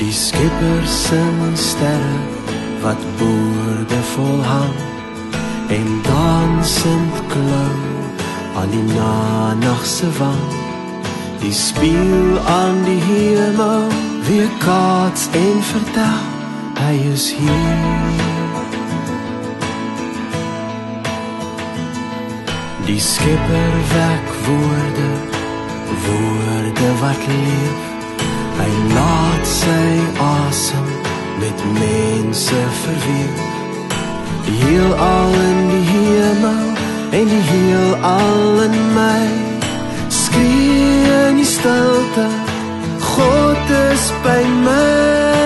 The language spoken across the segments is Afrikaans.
Die skepper sing sterre wat boordevol hang en dansend klou aan die nanagse wang. Die spieël aan die hemel weerkaats en vertel, hy is hier. Die skepper wek woorde, woorde wat leef. Hy laat sy asem met mense verweef. Die heelal in die hemel en die heelal in my, skree in die stilte, God is by my.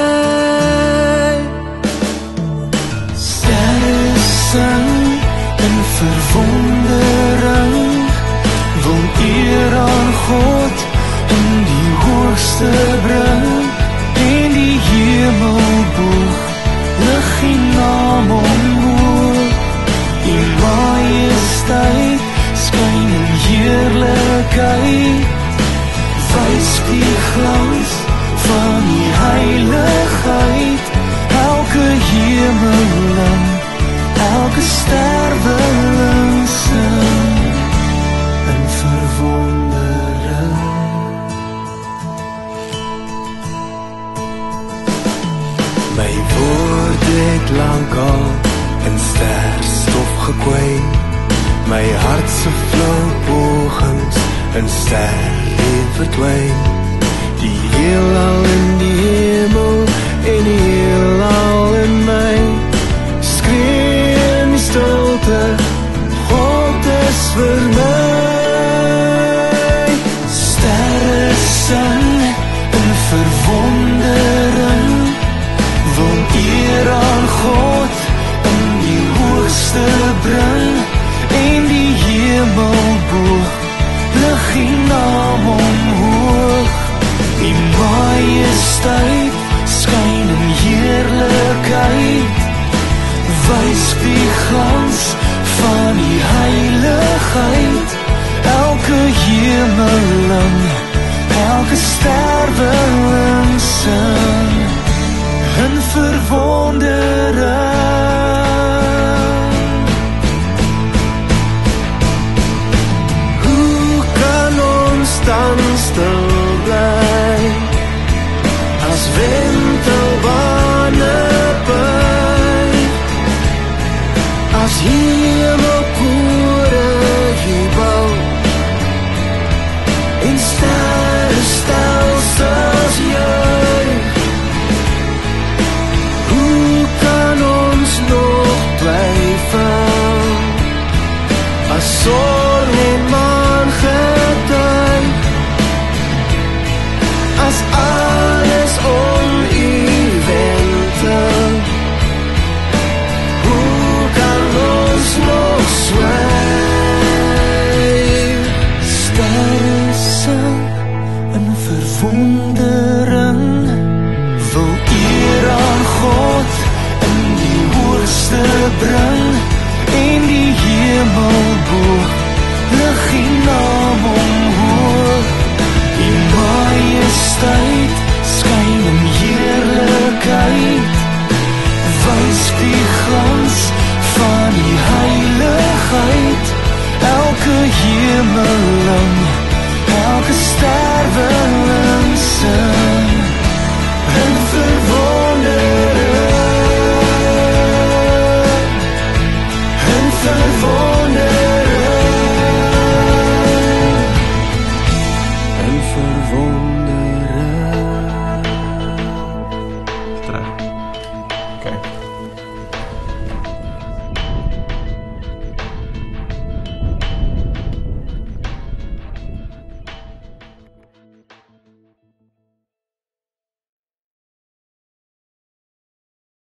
Sterre sing in verwondering, wil eer aan God in die hoogste bring, en die hemel boog, lig die naam omhoog. Die majesteit skyn in heerlikheid, wys die glans van die heiligheid. Elke hemeling, elke sterweling sing in verwondering. My woord het lang al in sterstof gekwein, my hartse flou pogings in ster het verdwyn. Die heelal in die hemel en die heelal in my, skree in die stilte, God is vir my. Sterre sing in verwondering, wil eer aan God in die hoogste bring, en die hemel boog, lig die naam omhoog. Die majesteit skyn in heerlikheid, wys die glans van die heiligheid. Elke hemeling, elke sterweling sing in verwondering. Hoe kan ons dan stil bly, as wentelbane buig, as hemelkore jubel, en sterrestelsels juig. Hoe kan ons nog twyfel, as son en maan getuig, as alles om u wentel? Hoe kan ons nog swyg? Sterre sing in verwondering, wil eer aan God in die hoogste bring, en die hemel boog, lig die naam omhoog. Die majesteit skyn in heerlikheid, wys die glans van die heiligheid. Elke hemeling, elke sterweling sing in verwondering, in verwondering, in verwondering. Oké.